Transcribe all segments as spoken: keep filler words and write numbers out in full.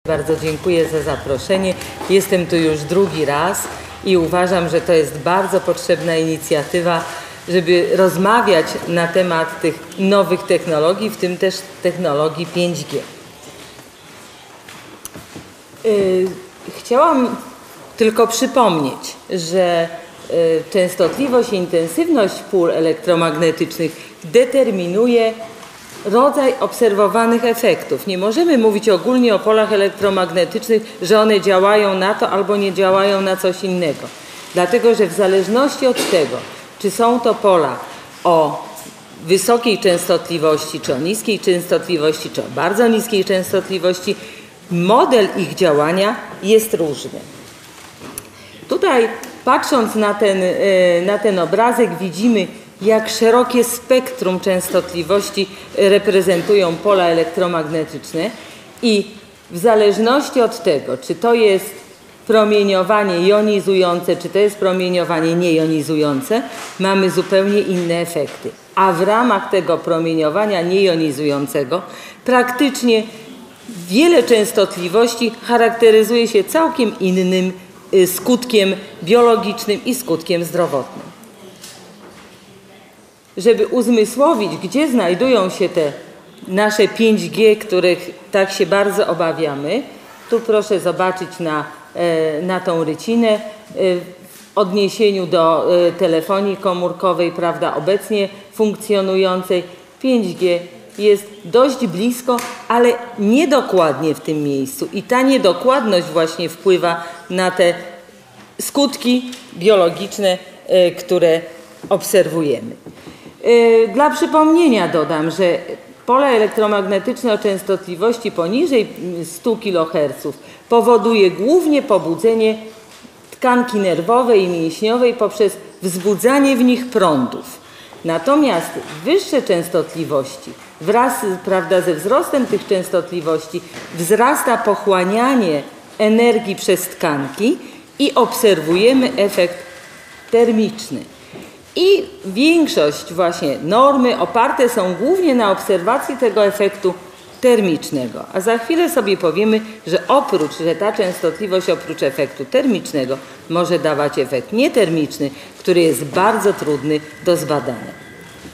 Bardzo dziękuję za zaproszenie. Jestem tu już drugi raz i uważam, że to jest bardzo potrzebna inicjatywa, żeby rozmawiać na temat tych nowych technologii, w tym też technologii pięć G. Chciałam tylko przypomnieć, że częstotliwość i intensywność pól elektromagnetycznych determinuje rodzaj obserwowanych efektów. Nie możemy mówić ogólnie o polach elektromagnetycznych, że one działają na to albo nie działają na coś innego. Dlatego, że w zależności od tego, czy są to pola o wysokiej częstotliwości, czy o niskiej częstotliwości, czy o bardzo niskiej częstotliwości, model ich działania jest różny. Tutaj, patrząc na ten, na ten obrazek, widzimy, jak szerokie spektrum częstotliwości reprezentują pola elektromagnetyczne i w zależności od tego, czy to jest promieniowanie jonizujące, czy to jest promieniowanie niejonizujące, mamy zupełnie inne efekty. A w ramach tego promieniowania niejonizującego praktycznie wiele częstotliwości charakteryzuje się całkiem innym skutkiem biologicznym i skutkiem zdrowotnym. Żeby uzmysłowić, gdzie znajdują się te nasze pięć G, których tak się bardzo obawiamy, tu proszę zobaczyć na, na tą rycinę w odniesieniu do telefonii komórkowej, prawda, obecnie funkcjonującej. pięć G jest dość blisko, ale niedokładnie w tym miejscu i ta niedokładność właśnie wpływa na te skutki biologiczne, które obserwujemy. Dla przypomnienia dodam, że pole elektromagnetyczne o częstotliwości poniżej stu kiloherców powoduje głównie pobudzenie tkanki nerwowej i mięśniowej poprzez wzbudzanie w nich prądów. Natomiast wyższe częstotliwości, wraz, prawda, ze wzrostem tych częstotliwości wzrasta pochłanianie energii przez tkanki i obserwujemy efekt termiczny. I większość właśnie normy oparte są głównie na obserwacji tego efektu termicznego. A za chwilę sobie powiemy, że oprócz, że ta częstotliwość oprócz efektu termicznego może dawać efekt nietermiczny, który jest bardzo trudny do zbadania.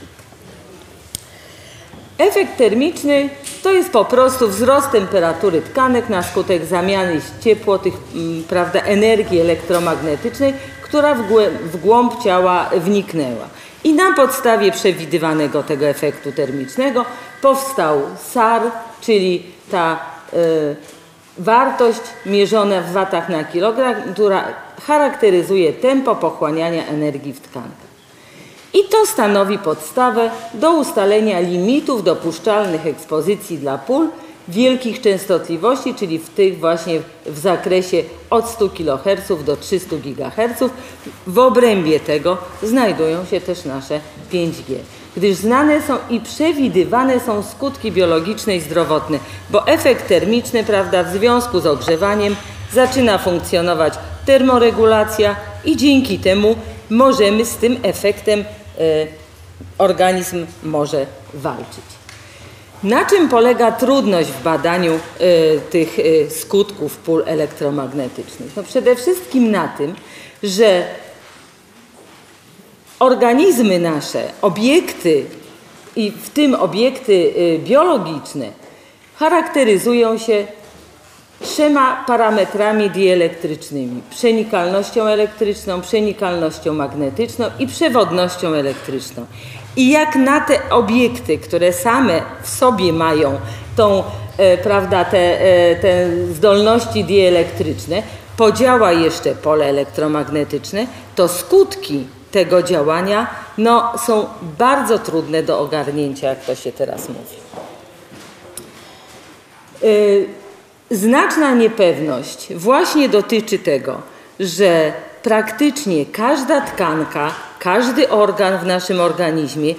Efekt termiczny to jest po prostu wzrost temperatury tkanek na skutek zamiany ciepła, tych, prawda, energii elektromagnetycznej, która w, w głąb ciała wniknęła. I na podstawie przewidywanego tego efektu termicznego powstał S A R, czyli ta y, wartość mierzona w watach na kilogram, która charakteryzuje tempo pochłaniania energii w tkankach. I to stanowi podstawę do ustalenia limitów dopuszczalnych ekspozycji dla pól wielkich częstotliwości, czyli w tych właśnie w zakresie od stu kiloherców do trzystu gigaherców. W obrębie tego znajdują się też nasze pięć G, gdyż znane są i przewidywane są skutki biologiczne i zdrowotne, bo efekt termiczny, prawda, w związku z ogrzewaniem zaczyna funkcjonować termoregulacja i dzięki temu możemy z tym efektem, y, organizm może walczyć. Na czym polega trudność w badaniu y, tych y, skutków pól elektromagnetycznych? No przede wszystkim na tym, że organizmy nasze, obiekty i w tym obiekty y, biologiczne charakteryzują się trzema parametrami dielektrycznymi: przenikalnością elektryczną, przenikalnością magnetyczną i przewodnością elektryczną. I jak na te obiekty, które same w sobie mają tą, e, prawda, te, e, te zdolności dielektryczne, podziała jeszcze pole elektromagnetyczne, to skutki tego działania no, są bardzo trudne do ogarnięcia, jak to się teraz mówi. E, Znaczna niepewność właśnie dotyczy tego, że praktycznie każda tkanka, każdy organ w naszym organizmie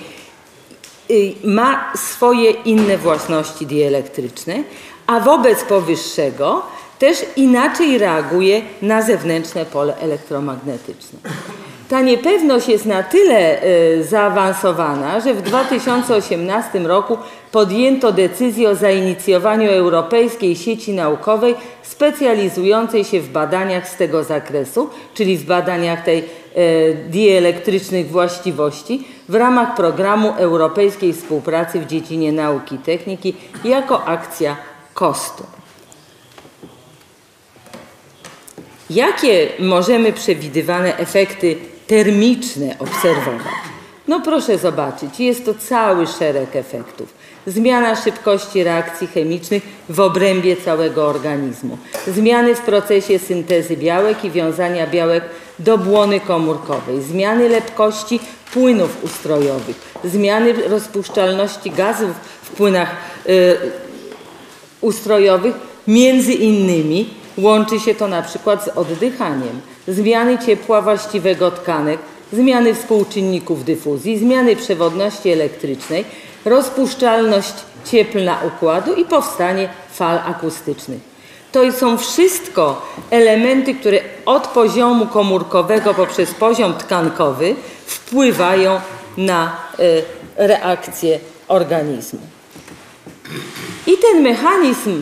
ma swoje inne własności dielektryczne, a wobec powyższego też inaczej reaguje na zewnętrzne pole elektromagnetyczne. Ta niepewność jest na tyle y, zaawansowana, że w dwa tysiące osiemnastym roku podjęto decyzję o zainicjowaniu Europejskiej Sieci Naukowej specjalizującej się w badaniach z tego zakresu, czyli w badaniach tej y, dieelektrycznych właściwości w ramach programu Europejskiej Współpracy w dziedzinie nauki i techniki jako akcja kostu. Jakie możemy przewidywane efekty termiczne obserwować? No proszę zobaczyć, jest to cały szereg efektów. Zmiana szybkości reakcji chemicznych w obrębie całego organizmu. Zmiany w procesie syntezy białek i wiązania białek do błony komórkowej. Zmiany lepkości płynów ustrojowych. Zmiany rozpuszczalności gazów w płynach y, ustrojowych. Między innymi łączy się to na przykład z oddychaniem. Zmiany ciepła właściwego tkanek, zmiany współczynników dyfuzji, zmiany przewodności elektrycznej, rozpuszczalność cieplna układu i powstanie fal akustycznych. To są wszystko elementy, które od poziomu komórkowego poprzez poziom tkankowy wpływają na y, reakcję organizmu. I ten mechanizm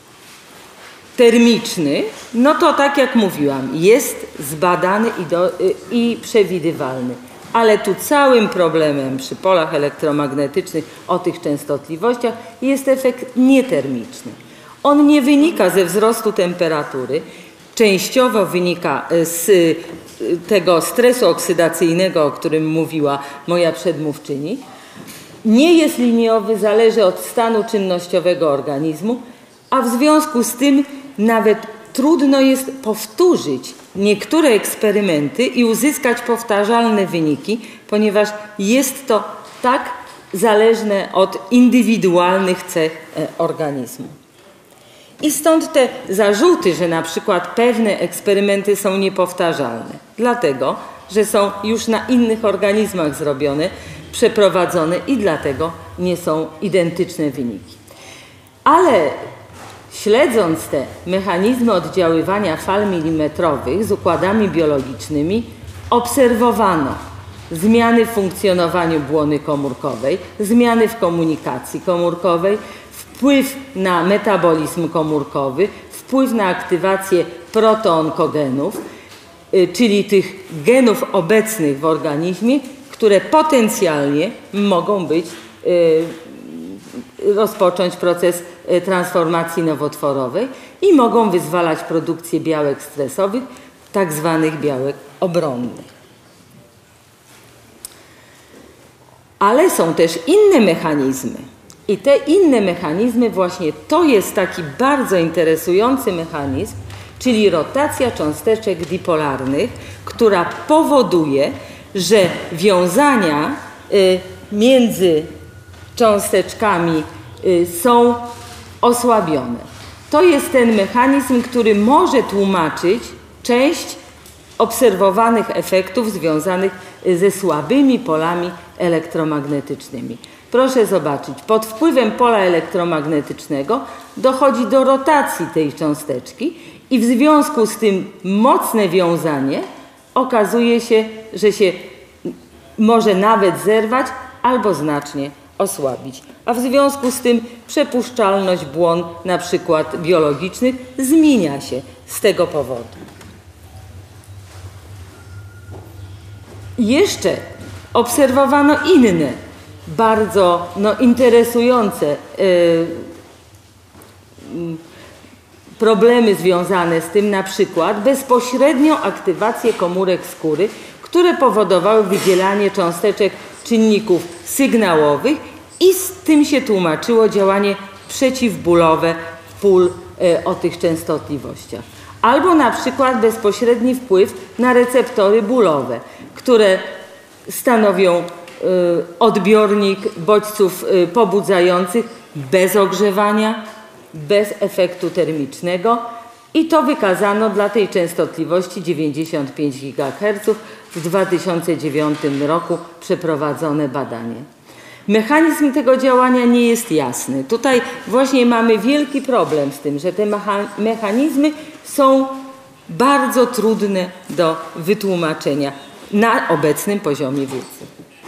termiczny, no to tak jak mówiłam, jest zbadany i, do, i przewidywalny. Ale tu całym problemem przy polach elektromagnetycznych o tych częstotliwościach jest efekt nietermiczny. On nie wynika ze wzrostu temperatury, częściowo wynika z tego stresu oksydacyjnego, o którym mówiła moja przedmówczyni. Nie jest liniowy, zależy od stanu czynnościowego organizmu, a w związku z tym nawet trudno jest powtórzyć niektóre eksperymenty i uzyskać powtarzalne wyniki, ponieważ jest to tak zależne od indywidualnych cech organizmu. I stąd te zarzuty, że na przykład pewne eksperymenty są niepowtarzalne, dlatego że są już na innych organizmach zrobione, przeprowadzone i dlatego nie są identyczne wyniki. Ale śledząc te mechanizmy oddziaływania fal milimetrowych z układami biologicznymi, obserwowano zmiany w funkcjonowaniu błony komórkowej, zmiany w komunikacji komórkowej, wpływ na metabolizm komórkowy, wpływ na aktywację protoonkogenów, czyli tych genów obecnych w organizmie, które potencjalnie mogą być, rozpocząć proces transformacji nowotworowej i mogą wyzwalać produkcję białek stresowych, tak zwanych białek obronnych. Ale są też inne mechanizmy. I te inne mechanizmy właśnie to jest taki bardzo interesujący mechanizm, czyli rotacja cząsteczek dipolarnych, która powoduje, że wiązania między cząsteczkami są osłabione. To jest ten mechanizm, który może tłumaczyć część obserwowanych efektów związanych ze słabymi polami elektromagnetycznymi. Proszę zobaczyć, pod wpływem pola elektromagnetycznego dochodzi do rotacji tej cząsteczki i w związku z tym mocne wiązanie okazuje się, że się może nawet zerwać albo znacznie osłabić. A w związku z tym przepuszczalność błon na przykład biologicznych zmienia się z tego powodu. Jeszcze obserwowano inne, bardzo no, interesujące yy, yy, problemy związane z tym, na przykład bezpośrednią aktywację komórek skóry, które powodowały wydzielanie cząsteczek czynników sygnałowych i z tym się tłumaczyło działanie przeciwbólowe pól yy, o tych częstotliwościach. Albo na przykład bezpośredni wpływ na receptory bólowe, które stanowią y, odbiornik bodźców y, pobudzających bez ogrzewania, bez efektu termicznego i to wykazano dla tej częstotliwości dziewięćdziesiąt pięć gigaherców w dwa tysiące dziewiątym roku przeprowadzone badanie. Mechanizm tego działania nie jest jasny. Tutaj właśnie mamy wielki problem z tym, że te mechanizmy są bardzo trudne do wytłumaczenia. na obecnym poziomie wiedzy.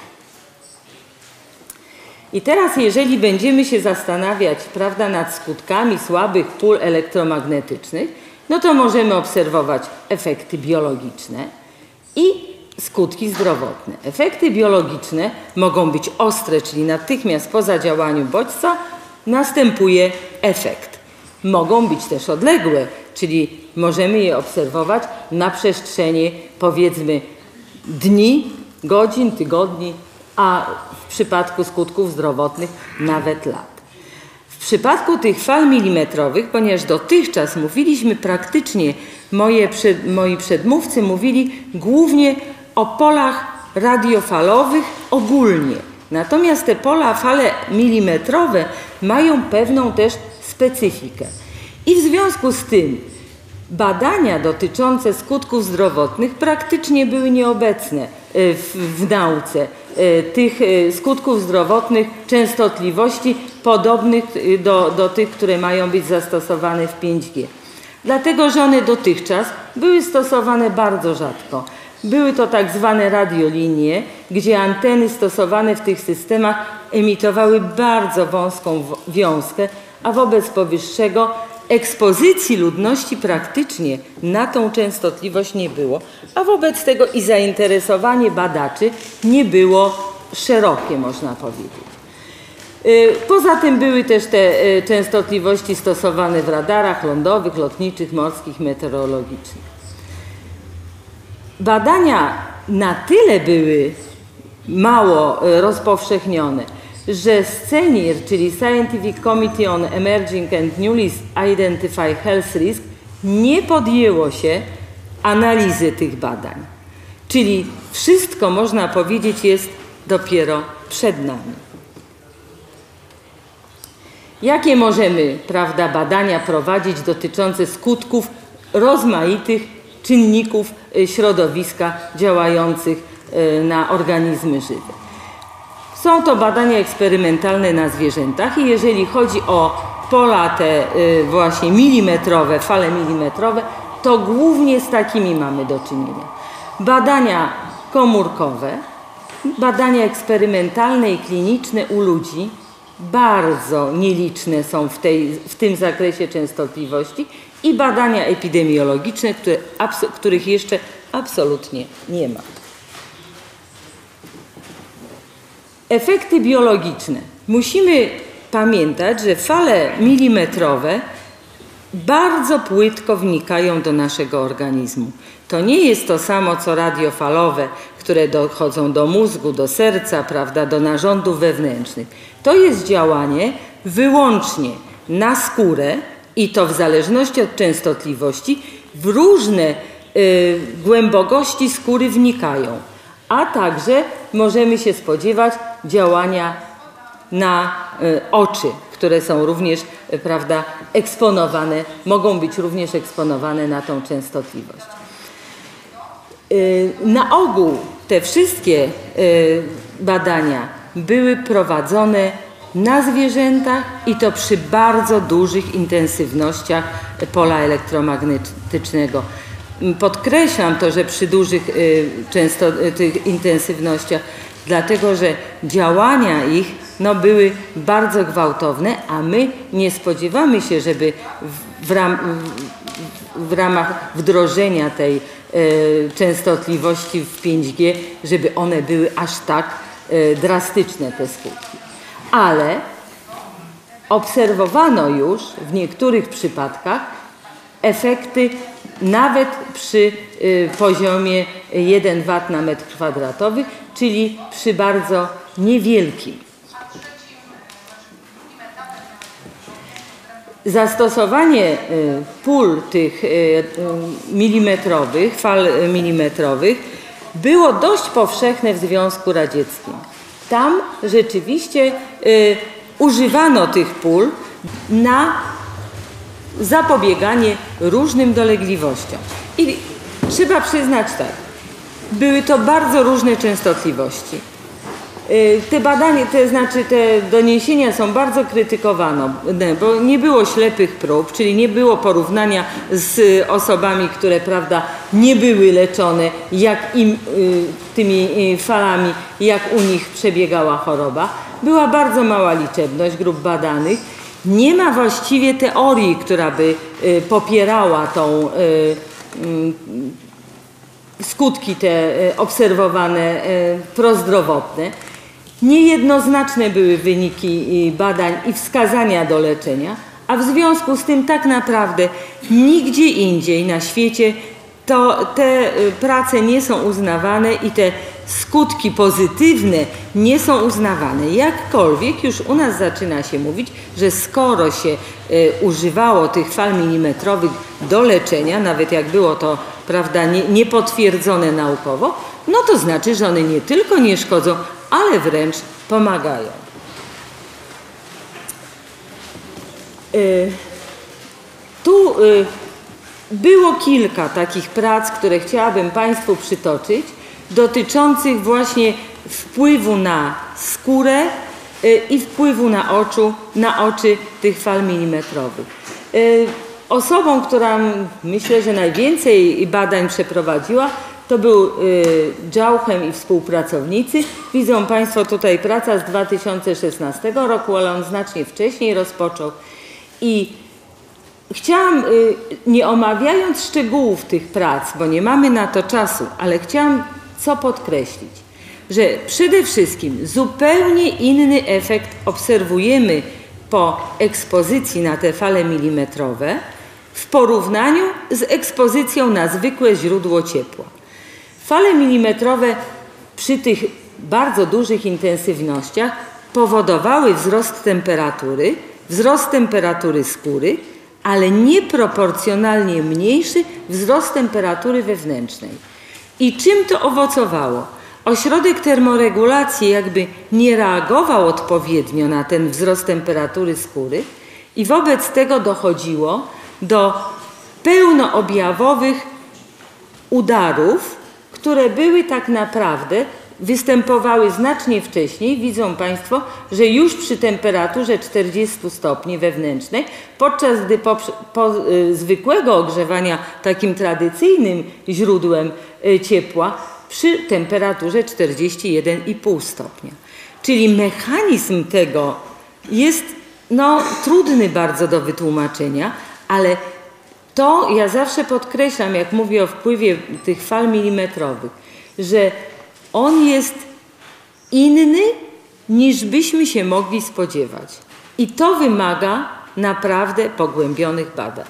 I teraz, jeżeli będziemy się zastanawiać, prawda, nad skutkami słabych pól elektromagnetycznych, no to możemy obserwować efekty biologiczne i skutki zdrowotne. Efekty biologiczne mogą być ostre, czyli natychmiast po zadziałaniu bodźca następuje efekt. Mogą być też odległe, czyli możemy je obserwować na przestrzeni, powiedzmy, dni, godzin, tygodni, a w przypadku skutków zdrowotnych nawet lat. W przypadku tych fal milimetrowych, ponieważ dotychczas mówiliśmy praktycznie, moje przed, moi przedmówcy mówili głównie o polach radiofalowych ogólnie. Natomiast te pola, fale milimetrowe mają pewną też specyfikę. I w związku z tym badania dotyczące skutków zdrowotnych praktycznie były nieobecne w, w nauce. Tych skutków zdrowotnych, częstotliwości podobnych do, do tych, które mają być zastosowane w pięć G. Dlatego, że one dotychczas były stosowane bardzo rzadko. Były to tak zwane radiolinie, gdzie anteny stosowane w tych systemach emitowały bardzo wąską wiązkę, a wobec powyższego ekspozycji ludności praktycznie na tą częstotliwość nie było, a wobec tego i zainteresowanie badaczy nie było szerokie, można powiedzieć. Poza tym były też te częstotliwości stosowane w radarach lądowych, lotniczych, morskich, meteorologicznych. Badania na tyle były mało rozpowszechnione, że CENIR, czyli Scientific Committee on Emerging and Newly Identified Health Risk, nie podjęło się analizy tych badań. Czyli wszystko, można powiedzieć, jest dopiero przed nami. Jakie możemy, prawda, badania prowadzić dotyczące skutków rozmaitych czynników środowiska działających na organizmy żywe? Są to badania eksperymentalne na zwierzętach i jeżeli chodzi o pola te właśnie milimetrowe, fale milimetrowe, to głównie z takimi mamy do czynienia. Badania komórkowe, badania eksperymentalne i kliniczne u ludzi, bardzo nieliczne są w, tej, w tym zakresie częstotliwości, i badania epidemiologiczne, które, których jeszcze absolutnie nie ma. Efekty biologiczne. Musimy pamiętać, że fale milimetrowe bardzo płytko wnikają do naszego organizmu. To nie jest to samo co radiofalowe, które dochodzą do mózgu, do serca, prawda, do narządów wewnętrznych. To jest działanie wyłącznie na skórę i to w zależności od częstotliwości w różne y, głębokości skóry wnikają. A także możemy się spodziewać działania na y, oczy, które są również, y, prawda, eksponowane, mogą być również eksponowane na tą częstotliwość. Y, na ogół te wszystkie y, badania były prowadzone na zwierzętach i to przy bardzo dużych intensywnościach pola elektromagnetycznego. Podkreślam to, że przy dużych y, często y, tych intensywnościach, dlatego że działania ich no, były bardzo gwałtowne, a my nie spodziewamy się, żeby w, w, ram, w, w ramach wdrożenia tej y, częstotliwości w pięć G, żeby one były aż tak y, drastyczne, te skutki. Ale obserwowano już w niektórych przypadkach efekty nawet przy y, poziomie jeden wat na metr kwadratowy, czyli przy bardzo niewielkim. Zastosowanie y, pól tych y, y, milimetrowych, fal milimetrowych było dość powszechne w Związku Radzieckim. Tam rzeczywiście y, używano tych pól na zapobieganie różnym dolegliwościom. I trzeba przyznać tak, były to bardzo różne częstotliwości. Te badania, to znaczy te doniesienia są bardzo krytykowane, bo nie było ślepych prób, czyli nie było porównania z osobami, które, prawda, nie były leczone, jak im, tymi falami, jak u nich przebiegała choroba. Była bardzo mała liczebność grup badanych. Nie ma właściwie teorii, która by popierała tą skutki te obserwowane prozdrowotne. Niejednoznaczne były wyniki badań i wskazania do leczenia, a w związku z tym tak naprawdę nigdzie indziej na świecie to te prace nie są uznawane i te skutki pozytywne nie są uznawane. Jakkolwiek już u nas zaczyna się mówić, że skoro się y, używało tych fal milimetrowych do leczenia, nawet jak było to, prawda, nie, niepotwierdzone naukowo, no to znaczy, że one nie tylko nie szkodzą, ale wręcz pomagają. Y, tu y, było kilka takich prac, które chciałabym Państwu przytoczyć, dotyczących właśnie wpływu na skórę i wpływu na, oczu, na oczy tych fal milimetrowych. Osobą, która myślę, że najwięcej badań przeprowadziła, to był Jauchem i współpracownicy. Widzą Państwo tutaj praca z dwa tysiące szesnastego roku, ale on znacznie wcześniej rozpoczął. I chciałam, nie omawiając szczegółów tych prac, bo nie mamy na to czasu, ale chciałam co podkreślić, że przede wszystkim zupełnie inny efekt obserwujemy po ekspozycji na te fale milimetrowe w porównaniu z ekspozycją na zwykłe źródło ciepła. Fale milimetrowe przy tych bardzo dużych intensywnościach powodowały wzrost temperatury, wzrost temperatury skóry, ale nieproporcjonalnie mniejszy wzrost temperatury wewnętrznej. I czym to owocowało? Ośrodek termoregulacji jakby nie reagował odpowiednio na ten wzrost temperatury skóry i wobec tego dochodziło do pełnoobjawowych udarów, które były tak naprawdę, występowały znacznie wcześniej. Widzą Państwo, że już przy temperaturze czterdziestu stopni wewnętrznej, podczas gdy po, po y, zwykłego ogrzewania takim tradycyjnym źródłem y, ciepła przy temperaturze czterdziestu jeden i pół stopnia. Czyli mechanizm tego jest no, trudny bardzo do wytłumaczenia, ale to ja zawsze podkreślam, jak mówię o wpływie tych fal milimetrowych, że on jest inny, niż byśmy się mogli spodziewać. I to wymaga naprawdę pogłębionych badań.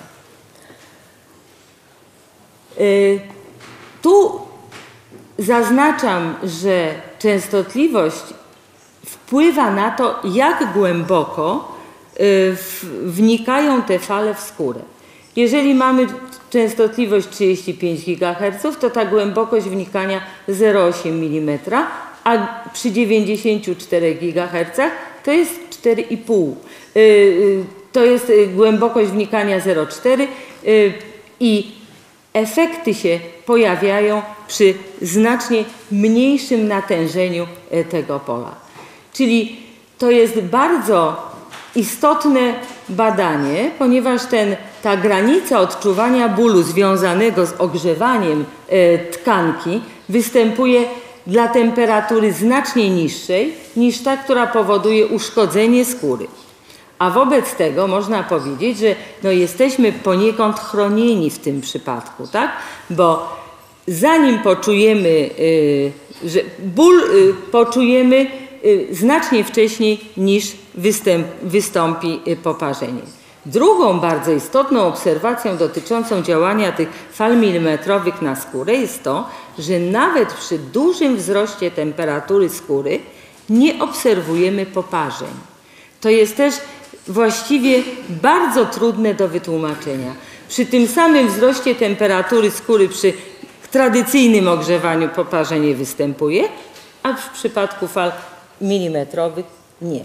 Yy, tu zaznaczam, że częstotliwość wpływa na to, jak głęboko yy, w, wnikają te fale w skórę. Jeżeli mamy częstotliwość trzydzieści pięć gigaherców, to ta głębokość wnikania zero przecinek osiem milimetra, a przy dziewięćdziesięciu czterech gigahercach to jest cztery i pół. To jest głębokość wnikania zero przecinek cztery i efekty się pojawiają przy znacznie mniejszym natężeniu tego pola. Czyli to jest bardzo istotne badanie, ponieważ ten, ta granica odczuwania bólu związanego z ogrzewaniem e, tkanki występuje dla temperatury znacznie niższej niż ta, która powoduje uszkodzenie skóry. A wobec tego można powiedzieć, że no, jesteśmy poniekąd chronieni w tym przypadku, tak? Bo zanim poczujemy, y, że ból y, poczujemy y, znacznie wcześniej niż występ, wystąpi y, poparzenie. Drugą bardzo istotną obserwacją dotyczącą działania tych fal milimetrowych na skórę jest to, że nawet przy dużym wzroście temperatury skóry nie obserwujemy poparzeń. To jest też właściwie bardzo trudne do wytłumaczenia. Przy tym samym wzroście temperatury skóry przy tradycyjnym ogrzewaniu poparzenie występuje, a w przypadku fal milimetrowych nie.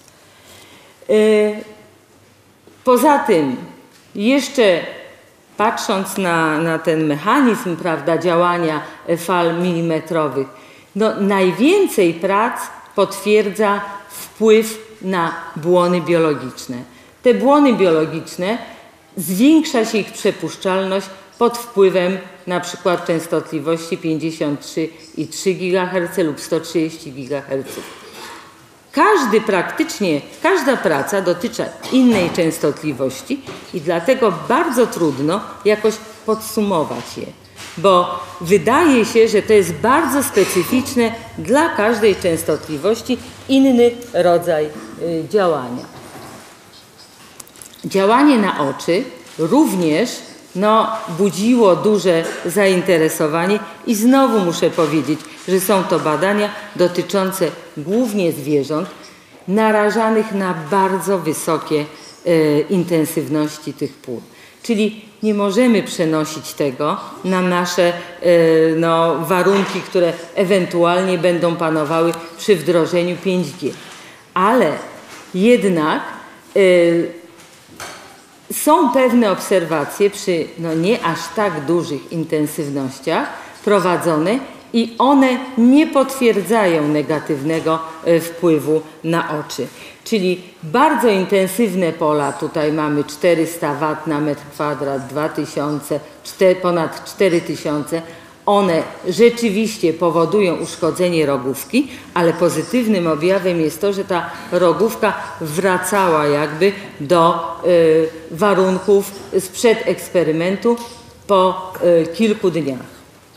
Poza tym, jeszcze patrząc na, na ten mechanizm, prawda, działania fal milimetrowych, no, najwięcej prac potwierdza wpływ na błony biologiczne. Te błony biologiczne, zwiększa się ich przepuszczalność pod wpływem na przykład częstotliwości pięćdziesiąt trzy i trzy gigaherca lub sto trzydzieści gigaherca. Każdy praktycznie, każda praca dotyczy innej częstotliwości i dlatego bardzo trudno jakoś podsumować je, bo wydaje się, że to jest bardzo specyficzne dla każdej częstotliwości inny rodzaj y, działania. Działanie na oczy również no, budziło duże zainteresowanie i znowu muszę powiedzieć, że są to badania dotyczące głównie zwierząt narażanych na bardzo wysokie e, intensywności tych pól. Czyli nie możemy przenosić tego na nasze e, no, warunki, które ewentualnie będą panowały przy wdrożeniu pięć G. Ale jednak e, są pewne obserwacje przy no, nie aż tak dużych intensywnościach prowadzone i one nie potwierdzają negatywnego wpływu na oczy. Czyli bardzo intensywne pola, tutaj mamy czterysta watów na metr kwadrat, dwa tysiące, ponad cztery tysiące, one rzeczywiście powodują uszkodzenie rogówki, ale pozytywnym objawem jest to, że ta rogówka wracała jakby do y, warunków sprzed eksperymentu po y, kilku dniach.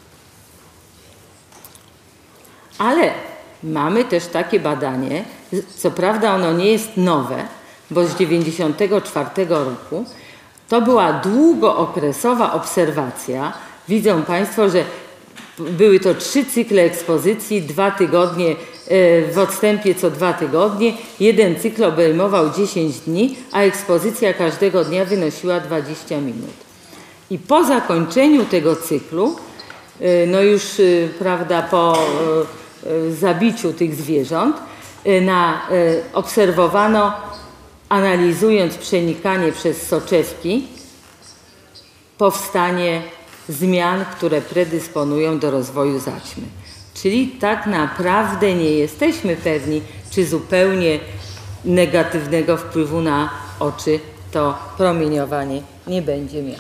Ale mamy też takie badanie, co prawda ono nie jest nowe, bo z dziewięćdziesiątego czwartego roku, to była długookresowa obserwacja. Widzą Państwo, że były to trzy cykle ekspozycji, dwa tygodnie w odstępie co dwa tygodnie. Jeden cykl obejmował dziesięć dni, a ekspozycja każdego dnia wynosiła dwadzieścia minut. I po zakończeniu tego cyklu, no już prawda, po zabiciu tych zwierząt, na, obserwowano, analizując przenikanie przez soczewki, powstanie zmian, które predysponują do rozwoju zaćmy. Czyli tak naprawdę nie jesteśmy pewni, czy zupełnie negatywnego wpływu na oczy to promieniowanie nie będzie miało.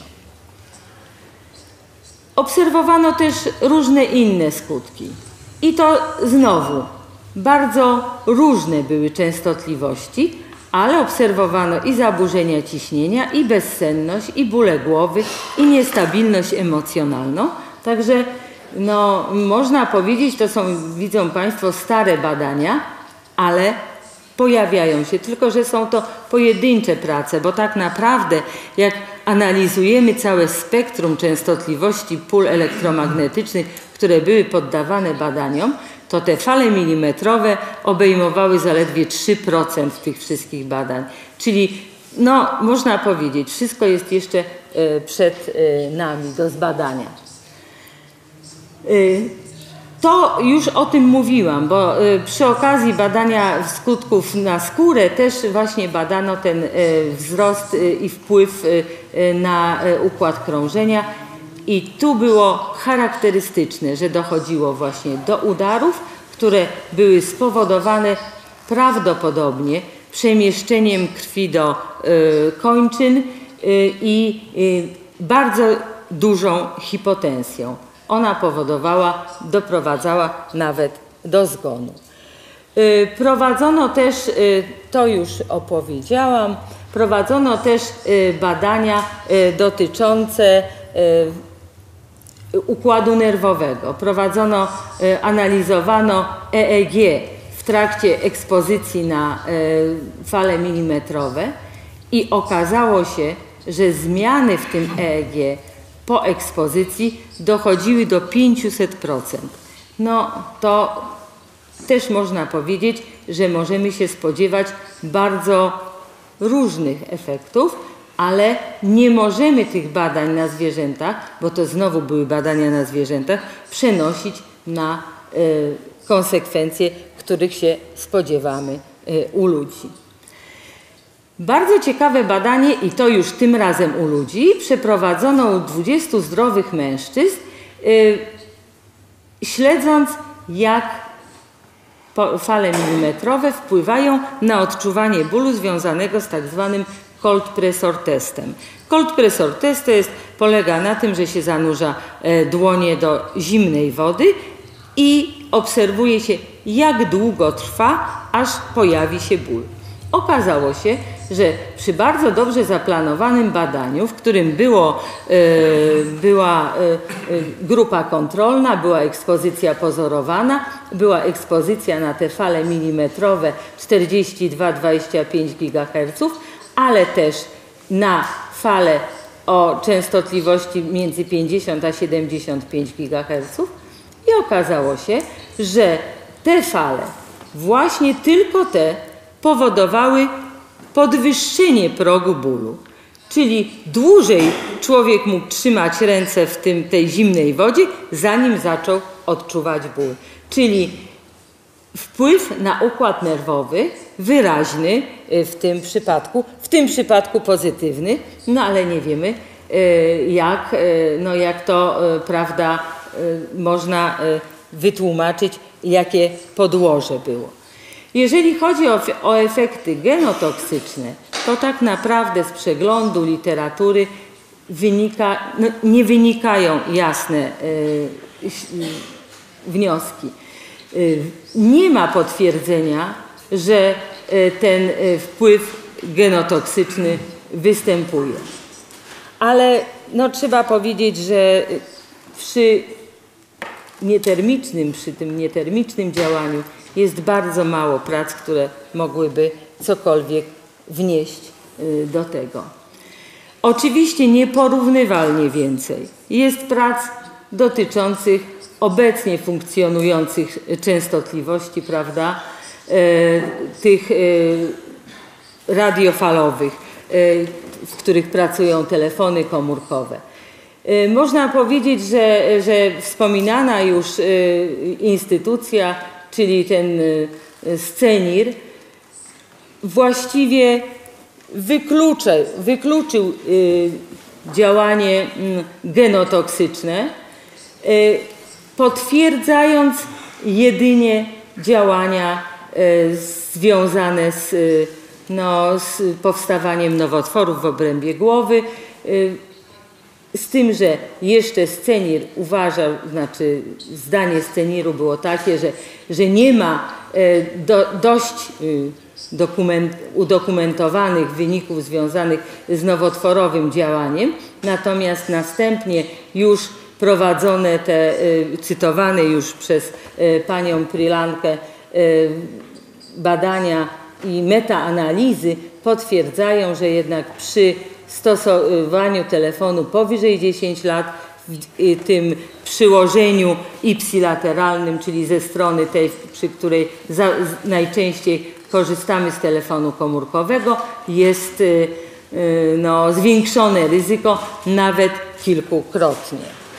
Obserwowano też różne inne skutki. I to znowu bardzo różne były częstotliwości, ale obserwowano i zaburzenia ciśnienia, i bezsenność, i bóle głowy, i niestabilność emocjonalną. Także no, można powiedzieć, to są, widzą Państwo, stare badania, ale pojawiają się, tylko że są to pojedyncze prace, bo tak naprawdę jak analizujemy całe spektrum częstotliwości pól elektromagnetycznych, które były poddawane badaniom, to te fale milimetrowe obejmowały zaledwie trzy procent tych wszystkich badań. Czyli no, można powiedzieć, wszystko jest jeszcze przed nami do zbadania. To już o tym mówiłam, bo przy okazji badania skutków na skórę też właśnie badano ten wzrost i wpływ na układ krążenia. I tu było charakterystyczne, że dochodziło właśnie do udarów, które były spowodowane prawdopodobnie przemieszczeniem krwi do y, kończyn y, i y, bardzo dużą hipotensją. Ona powodowała, doprowadzała nawet do zgonu. Y, prowadzono też, y, to już opowiedziałam, prowadzono też y, badania y, dotyczące y, układu nerwowego. Prowadzono, analizowano E E G w trakcie ekspozycji na fale milimetrowe i okazało się, że zmiany w tym E E G po ekspozycji dochodziły do pięćset procent. No to też można powiedzieć, że możemy się spodziewać bardzo różnych efektów, ale nie możemy tych badań na zwierzętach, bo to znowu były badania na zwierzętach, przenosić na y, konsekwencje, których się spodziewamy y, u ludzi. Bardzo ciekawe badanie, i to już tym razem u ludzi, przeprowadzono u dwudziestu zdrowych mężczyzn, y, śledząc jak fale milimetrowe wpływają na odczuwanie bólu związanego z tak zwanym cold pressure testem. Cold pressure test to jest, polega na tym, że się zanurza dłonie do zimnej wody i obserwuje się, jak długo trwa, aż pojawi się ból. Okazało się, że przy bardzo dobrze zaplanowanym badaniu, w którym było, y, była y, grupa kontrolna, była ekspozycja pozorowana, była ekspozycja na te fale milimetrowe czterdzieści dwa do dwudziestu pięciu gigaherców, ale też na fale o częstotliwości między pięćdziesiąt a siedemdziesiąt pięć gigaherców i okazało się, że te fale, właśnie tylko te, powodowały podwyższenie progu bólu. Czyli dłużej człowiek mógł trzymać ręce w tym, tej zimnej wodzie, zanim zaczął odczuwać ból. Czyli wpływ na układ nerwowy wyraźny w tym przypadku, w tym przypadku pozytywny, no ale nie wiemy jak, no jak to prawda można wytłumaczyć, jakie podłoże było. Jeżeli chodzi o, o efekty genotoksyczne, to tak naprawdę z przeglądu literatury wynika, no, nie wynikają jasne y, y, wnioski. Y, nie ma potwierdzenia, że y, ten y, wpływ genotoksyczny występuje. Ale no, trzeba powiedzieć, że przy nietermicznym, przy tym nietermicznym działaniu jest bardzo mało prac, które mogłyby cokolwiek wnieść do tego. Oczywiście nieporównywalnie więcej jest prac dotyczących obecnie funkcjonujących częstotliwości, prawda, tych radiofalowych, w których pracują telefony komórkowe. Można powiedzieć, że, że wspominana już instytucja, czyli ten Scenir, właściwie wyklucza, wykluczył działanie genotoksyczne, potwierdzając jedynie działania związane z, no, z powstawaniem nowotworów w obrębie głowy. Z tym, że jeszcze Scenir uważał, znaczy zdanie Sceniru było takie, że, że nie ma do, dość dokument, udokumentowanych wyników związanych z nowotworowym działaniem, natomiast następnie już prowadzone te cytowane już przez panią Prilankę badania i metaanalizy potwierdzają, że jednak przy stosowaniu telefonu powyżej dziesięciu lat, w tym przyłożeniu ipsilateralnym, czyli ze strony tej, przy której za, najczęściej korzystamy z telefonu komórkowego, jest no, zwiększone ryzyko nawet kilkukrotnie.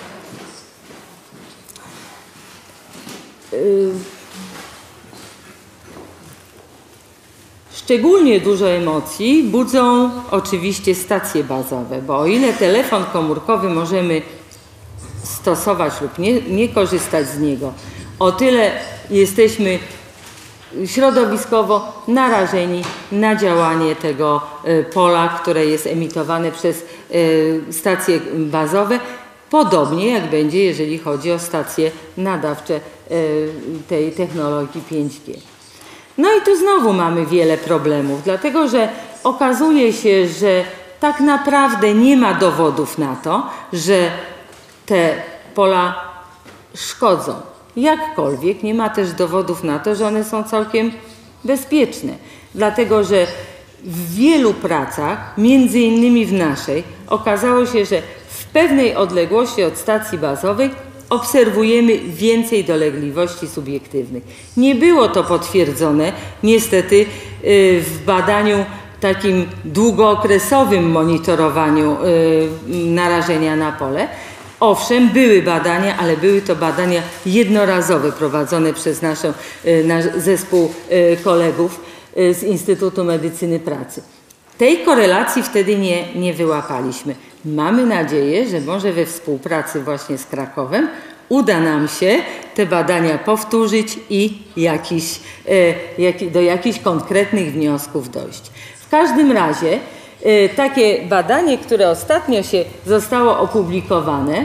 Szczególnie dużo emocji budzą oczywiście stacje bazowe, bo o ile telefon komórkowy możemy stosować lub nie, nie korzystać z niego, o tyle jesteśmy środowiskowo narażeni na działanie tego pola, które jest emitowane przez stacje bazowe, podobnie jak będzie, jeżeli chodzi o stacje nadawcze tej technologii pięć G. No i tu znowu mamy wiele problemów, dlatego że okazuje się, że tak naprawdę nie ma dowodów na to, że te pola szkodzą. Jakkolwiek nie ma też dowodów na to, że one są całkiem bezpieczne, dlatego że w wielu pracach, między innymi w naszej, okazało się, że w pewnej odległości od stacji bazowej obserwujemy więcej dolegliwości subiektywnych. Nie było to potwierdzone niestety w badaniu takim długookresowym monitorowaniu narażenia na pole. Owszem, były badania, ale były to badania jednorazowe prowadzone przez naszą, nasz zespół kolegów z Instytutu Medycyny Pracy. Tej korelacji wtedy nie, nie wyłapaliśmy. Mamy nadzieję, że może we współpracy właśnie z Krakowem uda nam się te badania powtórzyć i jakiś, jak, do jakichś konkretnych wniosków dojść. W każdym razie takie badanie, które ostatnio się zostało opublikowane,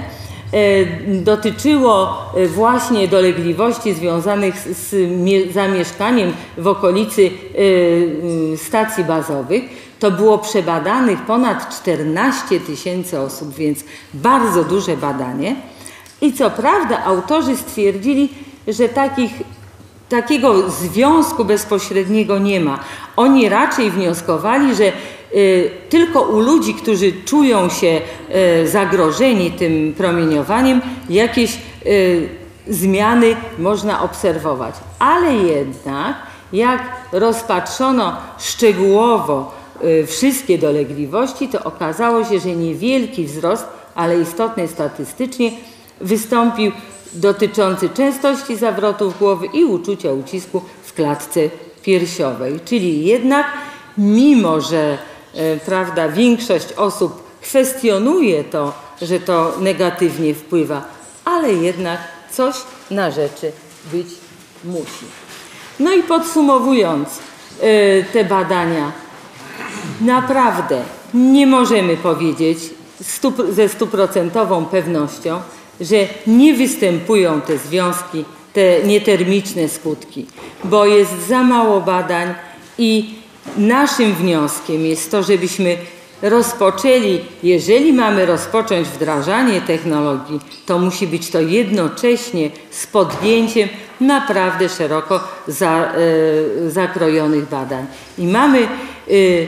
dotyczyło właśnie dolegliwości związanych z zamieszkaniem w okolicy stacji bazowych. To było przebadanych ponad czternaście tysięcy osób, więc bardzo duże badanie. I co prawda autorzy stwierdzili, że takich, takiego związku bezpośredniego nie ma. Oni raczej wnioskowali, że y, tylko u ludzi, którzy czują się y, zagrożeni tym promieniowaniem, jakieś y, zmiany można obserwować. Ale jednak jak rozpatrzono szczegółowo y, wszystkie dolegliwości, to okazało się, że niewielki wzrost, ale istotny statystycznie, wystąpił dotyczący częstości zawrotów głowy i uczucia ucisku w klatce piersiowej. Czyli jednak, mimo że e, prawda, większość osób kwestionuje to, że to negatywnie wpływa, ale jednak coś na rzeczy być musi. No i podsumowując e, te badania, naprawdę nie możemy powiedzieć stu, ze stuprocentową pewnością, że nie występują te związki, te nietermiczne skutki, bo jest za mało badań i naszym wnioskiem jest to, żebyśmy rozpoczęli, jeżeli mamy rozpocząć wdrażanie technologii, to musi być to jednocześnie z podjęciem naprawdę szeroko za, y, zakrojonych badań. I mamy, y,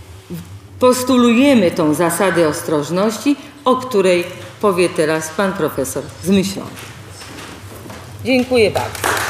postulujemy tą zasadę ostrożności, o której powie teraz pan profesor Zmyślony. Dziękuję bardzo.